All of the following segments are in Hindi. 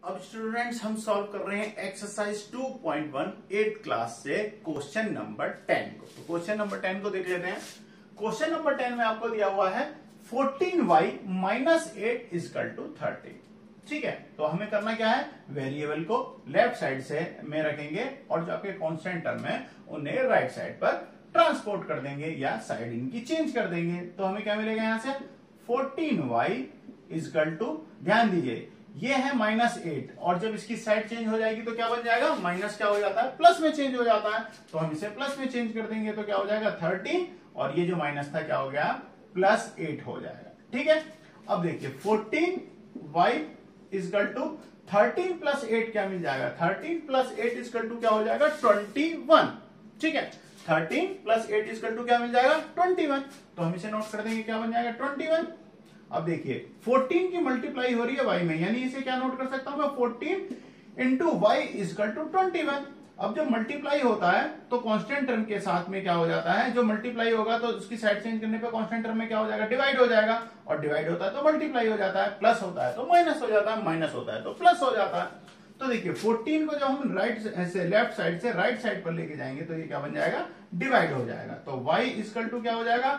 अब स्टूडेंट्स हम सॉल्व कर रहे हैं एक्सरसाइज 2.1 8 क्लास से क्वेश्चन नंबर 10 को। तो क्वेश्चन नंबर 10 को देख लेते हैं। क्वेश्चन नंबर 10 में आपको दिया हुआ है 14y माइनस 8 इजकल टू 30। ठीक है, तो हमें करना क्या है, वेरिएबल को लेफ्ट साइड से में रखेंगे और जो आपके कांस्टेंट टर्म है उन्हें राइट साइड पर ट्रांसपोर्ट कर देंगे या साइड इनकी चेंज कर देंगे। तो हमें क्या मिलेगा यहां से 14y इजकल टू, ध्यान दीजिए ये है -8 और जब इसकी साइड चेंज हो जाएगी तो क्या बन जाएगा, माइनस क्या हो जाता है, प्लस में चेंज हो जाता है। तो हम इसे प्लस में चेंज कर देंगे तो क्या हो जाएगा 13 और ये जो माइनस था क्या हो गया +8 हो जाएगा। ठीक है, अब देखिए 14y इजकल टू 13 + 8 क्या मिल जाएगा, 13 + 8 इजकल टू क्या हो जाएगा 21। ठीक है, 13 + 8 इजकल टू क्या मिल जाएगा 21। तो हम इसे नोट कर देंगे क्या बन जाएगा 21। अब देखिए 14 की मल्टीप्लाई हो रही है y में, यानी इसे क्या नोट कर सकता हूं मैं 14 × y इजकल टू 21। अब जब मल्टीप्लाई होता है तो कांस्टेंट टर्म के साथ में क्या हो जाता है, जो मल्टीप्लाई होगा तो उसकी साइड चेंज करने पे कांस्टेंट टर्म में क्या हो जाएगा, डिवाइड हो जाएगा। और डिवाइड होता है तो मल्टीप्लाई हो जाता है, प्लस होता है तो माइनस हो जाता है, माइनस होता है तो प्लस हो जाता है। तो देखिए 14 को जब हम लेफ्ट साइड से राइट साइड पर लेके जाएंगे तो ये क्या बन जाएगा, डिवाइड हो जाएगा। तो y इजकल टू क्या हो जाएगा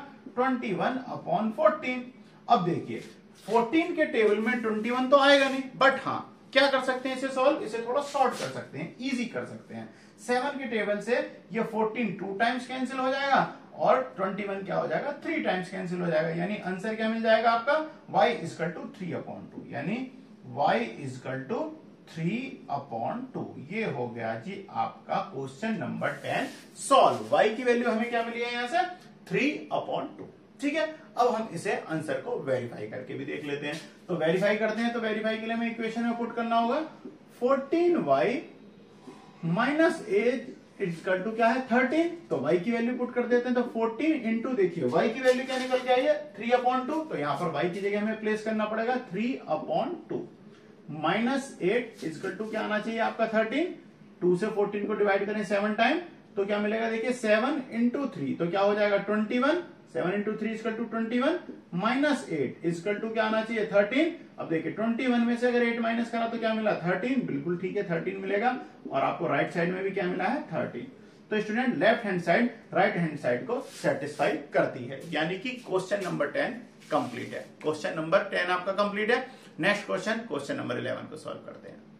21/14। अब देखिए 14 के टेबल में 21 तो आएगा नहीं, बट हाँ क्या कर सकते हैं इसे सॉल्व, इसे थोड़ा शॉर्ट कर सकते हैं, इजी कर सकते हैं। 7 के टेबल से ये 14 2 टाइम्स कैंसिल हो जाएगा और 21 क्या हो जाएगा 3 टाइम्स कैंसिल हो जाएगा, यानी आंसर क्या मिल जाएगा आपका y इजकल टू 3/2, यानी y इजकल टू 3/2। ये हो गया जी आपका क्वेश्चन नंबर 10 सॉल्व। y की वैल्यू हमें क्या मिली है यहां से 3/2। ठीक है, अब हम इसे आंसर को वेरीफाई करके भी देख लेते हैं। तो वेरीफाई करते हैं, तो वेरीफाई के लिए हमें इक्वेशन में पुट करना होगा 14y माइनस 8 इजकल टू क्या है 13। तो y की वैल्यू पुट कर देते हैं, तो 14 इंटू देखिए y की वैल्यू क्या निकल के आई है 3/2। तो यहां पर y की जगह हमें प्लेस करना पड़ेगा 3/2 माइनस 8 इजकल टू क्या आना चाहिए आपका 13। 2 से 14 को डिवाइड करें 7 टाइम तो क्या मिलेगा, देखिए 7 × 3 तो क्या हो जाएगा 21। 7 × 3 equal to 21 minus 8 equal to क्या आना चाहिए 13। अब देखिए 21 में से अगर 8 माइनस करा तो क्या मिला 13, बिल्कुल ठीक है 13 मिलेगा। और आपको राइट साइड में भी क्या मिला है 13। तो student left hand side right hand side को सेटिस्फाई करती है, यानी कि क्वेश्चन नंबर 10 कंप्लीट है। क्वेश्चन नंबर 10 आपका कंप्लीट है। नेक्स्ट क्वेश्चन नंबर 11 को सॉल्व करते हैं।